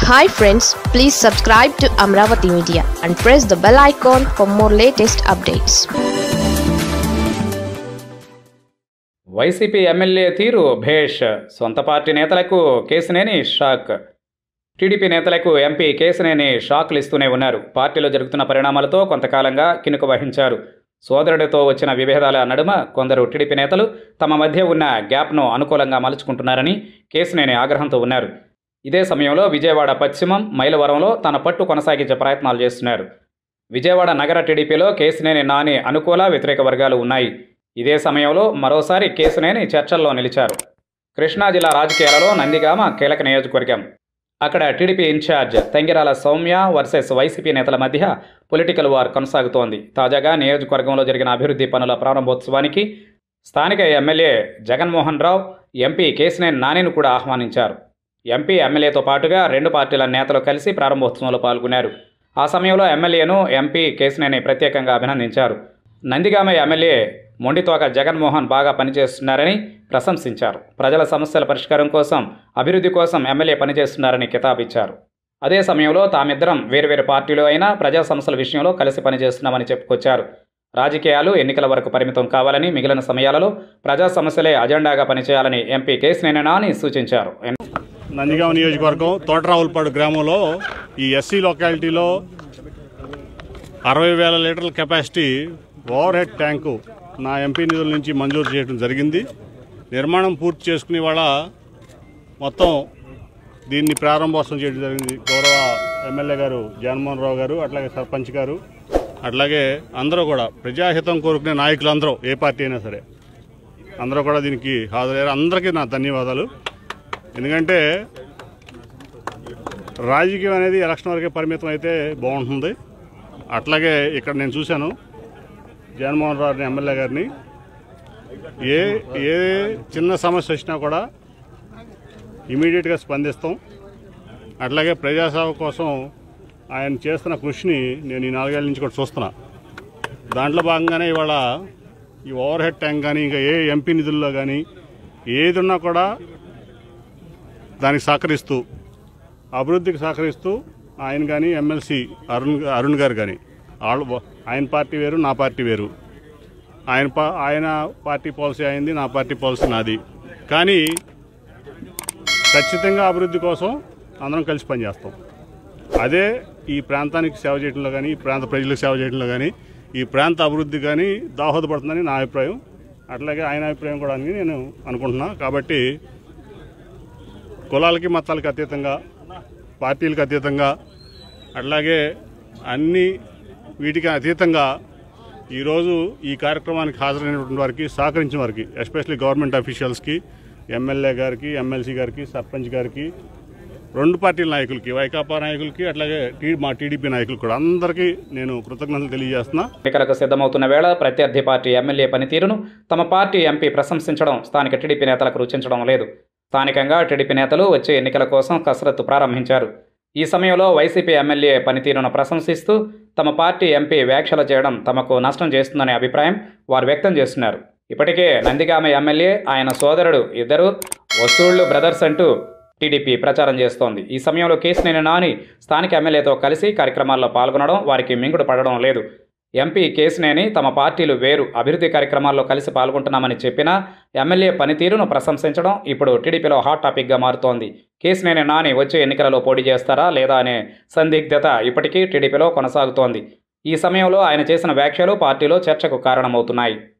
Hi friends, please subscribe to Amaravathi Media and press the bell icon for more latest updates. YCP MLA తీరు భేష్. సొంత party నేతలకు Kesineni shock. TDP నేతలకు MP Kesineni షాక్లు ఇస్తూనే ఉన్నారు. పార్టీలో జరుగుతున్న పరిణామాలతో కొంతకాలంగా కినుక వహించారు. సోదరుడితో వచ్చిన విభేదాల నడుమ కొందరు టీడీపీ నేతలు తమ మధ్య ఉన్న గ్యాప్ను అనుకూలంగా మలుచుకుంటున్నారని కేసినేని ఆగ్రహంతో ఉన్నారు. ఇదే సమయంలో విజయవాడ పశ్చిమం మైలవరంలో తన పట్టు కొనసాగించే ప్రయత్నాలు చేస్తున్నారు. విజయవాడ నగర టీడీపీలో కేసినేని నాని అనుకూల వ్యతిరేక వర్గాలు ఉన్నాయి. ఇదే సమయంలో మరోసారి కేసినేని చర్చల్లో నిలిచారు. కృష్ణా జిల్లా రాజకీయాలలో నందిగామ కీలక నియోజకవర్గం. అక్కడ TDP incharge Thangirala Soumya versus YCP నేతల మధ్య పొలిటికల్ వార్ కొనసాగుతోంది. తాజాగా నియోజకవర్గంలో జరిగిన అభివృద్ధి పనుల ప్రారంభోత్సవానికి స్థానిక ఎమ్మెల్యే జగన్మోహన్ రావు ఎంపీ కేసినేని నానిని కూడా ఆహ్వానించారు. ఎంపీ ఎమ్మెల్యేతో పాటుగా రెండు పార్టీల నేతలు కలిసి ప్రారంభోత్సవంలో పాల్గొన్నారు. ఆ సమయంలో ఎమ్మెల్యేను ఎంపీ కేసినేని ప్రత్యేకంగా అభినందించారు. నందిగామ ఎమ్మెల్యే మొండితోక జగన్మోహన్ బాగా పనిచేస్తున్నారని ప్రశంసించారు. ప్రజల సమస్యల పరిష్కారం కోసం, అభివృద్ధి కోసం ఎమ్మెల్యే పనిచేస్తున్నారని కితాబిచ్చారు. అదే సమయంలో తామిద్దరం వేరువేరు పార్టీలు అయినా ప్రజా సమస్యల విషయంలో కలిసి పనిచేస్తున్నామని చెప్పుకొచ్చారు. రాజకీయాలు ఎన్నికల వరకు పరిమితం కావాలని, మిగిలిన సమయాలలో ప్రజా సమస్యలే అజెండాగా పనిచేయాలని ఎంపీ కేసినేని నాని సూచించారు. నందిగామ నియోజకవర్గం తోటరావులపాడు గ్రామంలో ఈ ఎస్సీ లొకాలిటీలో 60,000 లీటర్ల కెపాసిటీ ఓవర్ హెడ్ ట్యాంకు నా ఎంపీ నిధుల నుంచి మంజూరు చేయడం జరిగింది. నిర్మాణం పూర్తి చేసుకునే వాళ్ళ మొత్తం దీన్ని ప్రారంభోత్సవం చేయడం జరిగింది. గౌరవ ఎమ్మెల్యే గారు జగన్మోహన్ రావు గారు, అట్లాగే సర్పంచ్ గారు, అట్లాగే అందరూ కూడా ప్రజాహితం కోరుకునే నాయకులందరూ, ఏ పార్టీ అయినా సరే అందరూ కూడా దీనికి హాజరయ్యారు. అందరికీ నా ధన్యవాదాలు. ఎందుకంటే రాజకీయం అనేది ఎలక్షన్ వరకే పరిమితం అయితే బాగుంటుంది. అట్లాగే ఇక్కడ నేను చూశాను జగన్మోహన్ రావు ఎమ్మెల్యే గారిని, ఏ చిన్న సమస్య వచ్చినా కూడా ఇమీడియట్గా స్పందిస్తాం. అట్లాగే ప్రజాసేవ కోసం ఆయన చేస్తున్న కృషిని నేను ఈ 4 ఏళ్ల నుంచి కూడా చూస్తున్నా. దాంట్లో భాగంగానే ఇవాళ ఈ ఓవర్ హెడ్ ట్యాంక్ కానీ, ఇంకా ఏ ఎంపీ నిధుల్లో కానీ ఏది ఉన్నా కూడా దానికి సహకరిస్తూ, అభివృద్ధికి సహకరిస్తూ ఆయన కానీ ఎమ్మెల్సీ అరుణ్ గారు కానీ, ఆయన పార్టీ వేరు, నా పార్టీ వేరు. ఆయన పార్టీ పాలసీ అయింది, నా పార్టీ పాలసీ నాది. కానీ ఖచ్చితంగా అభివృద్ధి కోసం అందరం కలిసి పనిచేస్తాం. అదే ఈ ప్రాంతానికి సేవ చేయడంలో కానీ, ఈ ప్రాంత ప్రజలకు సేవ చేయడంలో కానీ, ఈ ప్రాంత అభివృద్ధి కానీ దోహదపడుతుందని నా అభిప్రాయం. అట్లాగే ఆయన అభిప్రాయం కూడా అని నేను అనుకుంటున్నా. కాబట్టి కులాలకి మతాలకు అతీతంగా, పార్టీలకు అతీతంగా, అట్లాగే అన్ని వీటికి అతీతంగా ఈరోజు ఈ కార్యక్రమానికి హాజరైనటువంటి వారికి, సహకరించిన వారికి, ఎస్పెషల్లీ గవర్నమెంట్ అఫీషియల్స్కి, ఎమ్మెల్యే గారికి, ఎమ్మెల్సీ గారికి, సర్పంచ్ గారికి, రెండు పార్టీల నాయకులకి, వైకాపా నాయకులకి, అట్లాగే మా టీడీపీ నాయకులు కూడా అందరికీ నేను కృతజ్ఞతలు తెలియజేస్తున్నా. ఎన్నికలకు సిద్ధమవుతున్న వేళ ప్రత్యర్థి పార్టీ ఎమ్మెల్యే పనితీరును తమ పార్టీ ఎంపీ ప్రశంసించడం స్థానిక టీడీపీ నేతలకు రుచించడం లేదు. స్థానికంగా టీడీపీ నేతలు వచ్చే ఎన్నికల కోసం కసరత్తు ప్రారంభించారు. ఈ సమయంలో వైసీపీ ఎమ్మెల్యే పనితీరును ప్రశంసిస్తూ తమ పార్టీ ఎంపీ వ్యాఖ్యలు చేయడం తమకు నష్టం చేస్తుందనే అభిప్రాయం వారు వ్యక్తం చేస్తున్నారు. ఇప్పటికే నందిగామ ఎమ్మెల్యే, ఆయన సోదరుడు ఇద్దరు వసూళ్లు బ్రదర్స్ అంటూ టీడీపీ ప్రచారం చేస్తోంది. ఈ సమయంలో కేసినేని నాని స్థానిక ఎమ్మెల్యేతో కలిసి కార్యక్రమాల్లో పాల్గొనడం వారికి మింగుడు పడడం లేదు. ఎంపీ కేసినేని తమ పార్టీలు వేరు, అభివృద్ధి కార్యక్రమాల్లో కలిసి పాల్గొంటున్నామని చెప్పినా ఎమ్మెల్యే పనితీరును ప్రశంసించడం ఇప్పుడు టీడీపీలో హాట్ టాపిక్గా మారుతోంది. కేసినేని నాని వచ్చే ఎన్నికలలో పోటీ చేస్తారా లేదా అనే సందిగ్ధత ఇప్పటికీ టీడీపీలో కొనసాగుతోంది. ఈ సమయంలో ఆయన చేసిన వ్యాఖ్యలు పార్టీలో చర్చకు కారణమవుతున్నాయి.